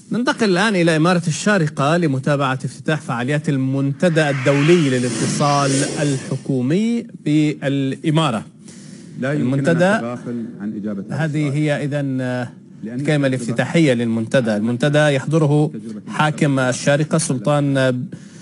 ننتقل الآن إلى إمارة الشارقة لمتابعة افتتاح فعاليات المنتدى الدولي للاتصال الحكومي بالإمارة. لا المنتدى عن إجابة هذه هي إذن الكلمة الافتتاحية للمنتدى. المنتدى يحضره حاكم الشارقة سلطان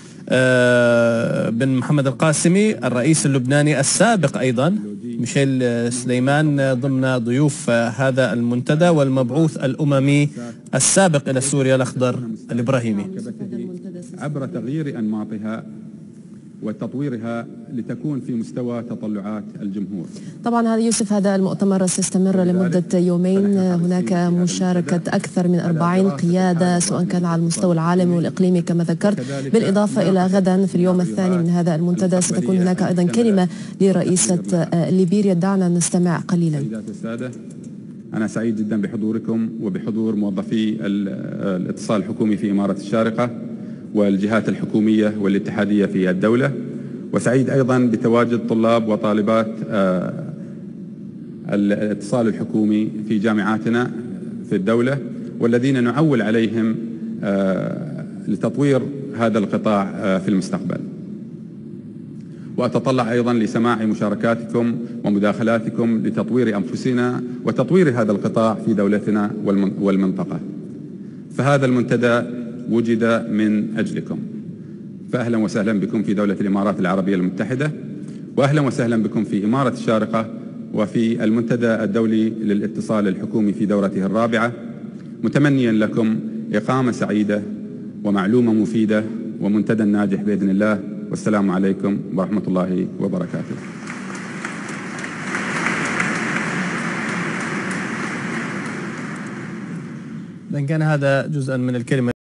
بن محمد القاسمي، الرئيس اللبناني السابق أيضا ميشيل سليمان ضمن ضيوف هذا المنتدى، والمبعوث الأممي السابق إلى سوريا الأخضر الإبراهيمي. عبر تغيير أنماطها وتطويرها لتكون في مستوى تطلعات الجمهور. طبعا يوسف، هذا المؤتمر سيستمر لمدة يومين. هناك مشاركة أكثر من 40 قيادة سواء كان على المستوى العالمي والإقليمي كما ذكرت، بالإضافة إلى غدا في اليوم الثاني من هذا المنتدى ستكون هناك أيضا كلمة لرئيسة ليبيريا. دعنا نستمع قليلا. سيدات السادة، أنا سعيد جدا بحضوركم وبحضور موظفي الاتصال الحكومي في إمارة الشارقة والجهات الحكومية والاتحادية في الدولة، وسعيد أيضا بتواجد طلاب وطالبات الاتصال الحكومي في جامعاتنا في الدولة، والذين نعول عليهم لتطوير هذا القطاع في المستقبل. وأتطلع أيضا لسماع مشاركاتكم ومداخلاتكم لتطوير أنفسنا وتطوير هذا القطاع في دولتنا والمنطقة. فهذا المنتدى وجد من أجلكم، فأهلا وسهلا بكم في دولة الإمارات العربية المتحدة، وأهلا وسهلا بكم في إمارة الشارقة وفي المنتدى الدولي للاتصال الحكومي في دورته الرابعة، متمنيا لكم إقامة سعيدة ومعلومة مفيدة ومنتدى ناجح بإذن الله. والسلام عليكم ورحمة الله وبركاته. إذن كان هذا جزءا من الكلمة